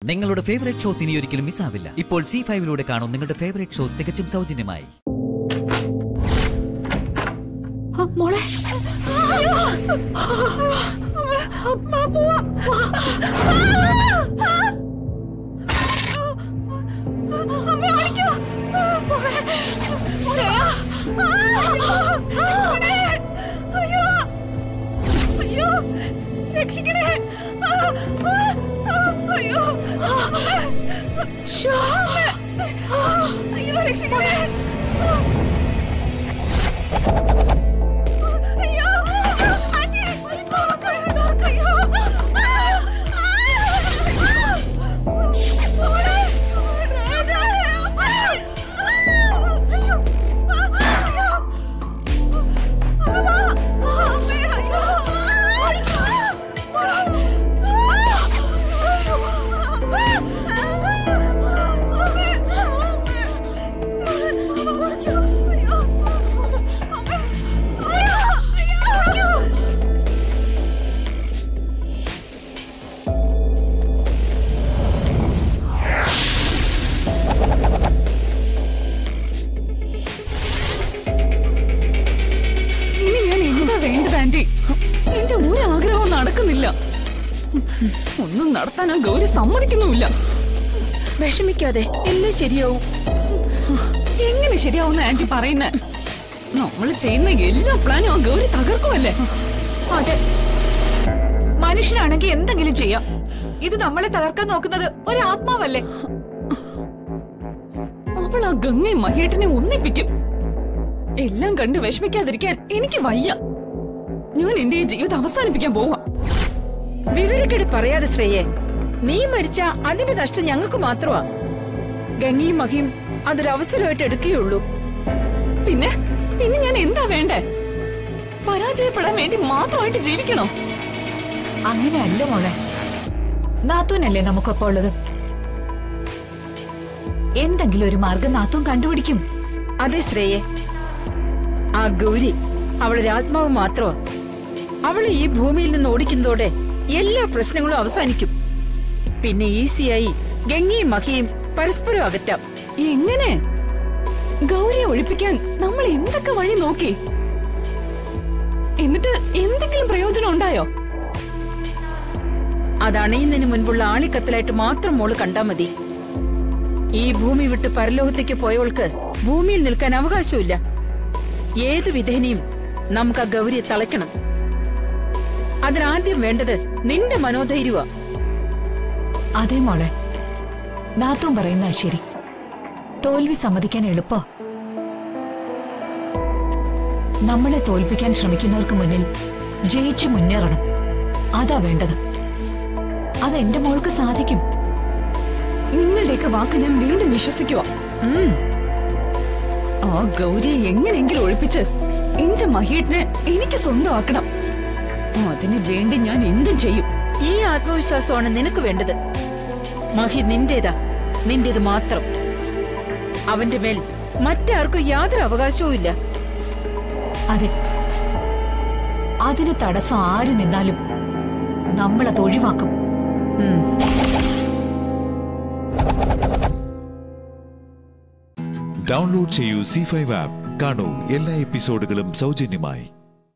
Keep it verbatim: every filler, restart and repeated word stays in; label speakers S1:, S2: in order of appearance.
S1: നിങ്ങളുടെ favourite shows ഇനി ഒരിക്കലും മിസ്സാവില്ല. ഇപ്പോൾ സി ഫൈവിലൂടെ കാണും നിങ്ങളുടെ ഫേവറേറ്റ് ഷോസ് തികച്ചും സൗജന്യമായി.
S2: മോളെ രക്ഷിക്കണേ. അയ്യോ അയ്യോ രക്ഷിക്കണേ. അയ്യോ ആജി അയ്യോ എന്റെ ഒരു ആഗ്രഹവും നടക്കുന്നില്ല. ഒന്നും നടത്താൻ ആ ഗൗരി സമ്മതിക്കുന്നുമില്ല.
S3: വിഷമിക്കാതെ എല്ലാം ശരിയാവും.
S2: എങ്ങനെ ശരിയാവുന്ന ആന്റി പറയുന്നേ? നമ്മൾ ചെയ്യുന്ന എല്ലാ പ്ലാനും ആ ഗൗരി തകർക്കുമല്ലേ?
S3: അതെ, മനുഷ്യനാണെങ്കിൽ എന്തെങ്കിലും ചെയ്യാം. ഇത് നമ്മളെ തകർക്കാൻ നോക്കുന്നത് ഒരു ആത്മാവല്ലേ?
S2: അവൾ ആ ഗംഗയും മഹേട്ടനെ ഒന്നിപ്പിക്കും. എല്ലാം കണ്ട് വിഷമിക്കാതിരിക്കാൻ എനിക്ക് വയ്യ. ഞാൻ എന്റെ ജീവിതം അവസാനിപ്പിക്കാൻ പോവാ.
S4: വിവരക്കേട് പറയാതെ ശ്രേയെ, നീ മരിച്ച അതിന്റെ നഷ്ടം ഞങ്ങൾക്ക് മാത്രമാ. ഗംഗയും മഹിയും അതൊരു അവസരമായിട്ട് എടുക്കുകയുള്ളൂ.
S2: പിന്നെ പിന്നെ ഞാൻ എന്താ വേണ്ടേ? പരാജയപ്പെടാൻ വേണ്ടി മാത്രമായിട്ട് ജീവിക്കണോ?
S3: അങ്ങനെയല്ല മോളെ, നാത്തൂനല്ലേ നമുക്കൊപ്പം ഉള്ളത്. എന്തെങ്കിലും ഒരു മാർഗം നാത്തൂൻ കണ്ടുപിടിക്കും.
S4: അതെ ശ്രേയെ, ആ ഗൗരി അവളൊരു ആത്മാവ് മാത്രമാ. അവളെ ഈ ഭൂമിയിൽ നിന്ന് ഓടിക്കുന്നതോടെ എല്ലാ പ്രശ്നങ്ങളും അവസാനിക്കും. പിന്നെ ഈസിയായി ഗംഗയും മഹിയും പരസ്പരം അകറ്റാം.
S2: എങ്ങനെ? ഗൗരിയെ ഒഴിപ്പിക്കാൻ നമ്മൾ എന്തൊക്കെ വഴി നോക്കി, എന്നിട്ട് എന്തെങ്കിലും പ്രയോജനം ഉണ്ടായോ?
S4: അതണയുന്നതിന് മുൻപുള്ള ആണിക്കത്തലായിട്ട് മാത്രം മോള് കണ്ടാ മതി. ഈ ഭൂമി വിട്ട് പരലോകത്തേക്ക് പോയവൾക്ക് ഭൂമിയിൽ നിൽക്കാൻ അവകാശമില്ല. ഏതു വിധേനയും നമുക്ക് ആ ഗൗരിയെ തളയ്ക്കണം. അതിനാദ്യം വേണ്ടത് നിന്റെ മനോധൈര്യവാ.
S3: അതേ മോളെ, നാത്തൂൻ പറയുന്ന ശരി. തോൽവി സമ്മതിക്കാൻ എളുപ്പാ. നമ്മളെ തോൽപ്പിക്കാൻ ശ്രമിക്കുന്നവർക്ക് മുന്നിൽ ജയിച്ചു മുന്നേറണം. അതാ വേണ്ടത്. അത് എന്റെ മോൾക്ക് സാധിക്കും.
S2: നിങ്ങളുടെയൊക്കെ വാക്ക് ഞാൻ വീണ്ടും വിശ്വസിക്കുക. ആ ഗൗരിയെ എങ്ങനെയെങ്കിലും ഒഴിപ്പിച്ച് എന്റെ മഹേട്ടിനെ എനിക്ക് സ്വന്തമാക്കണം. അതിനു വേണ്ടി ഞാൻ എന്തും ചെയ്യും.
S4: ഈ ആത്മവിശ്വാസമാണ് നിനക്ക് വേണ്ടത്. മഹി നിന്റേതാ, നിന്റേത് മാത്രം. അവന്റെ മേൽ മറ്റാർക്കും യാതൊരു അവകാശവും ഇല്ല.
S3: അതെ, അതിന് തടസ്സം ആര് നിന്നാലും നമ്മളത് ഒഴിവാക്കും.
S5: ഡൗൺലോഡ് ചെയ്യൂ സി ഫൈവ് ആപ്പ്. കാണൂ എല്ലാ എപ്പിസോഡുകളും സൗജന്യമായി.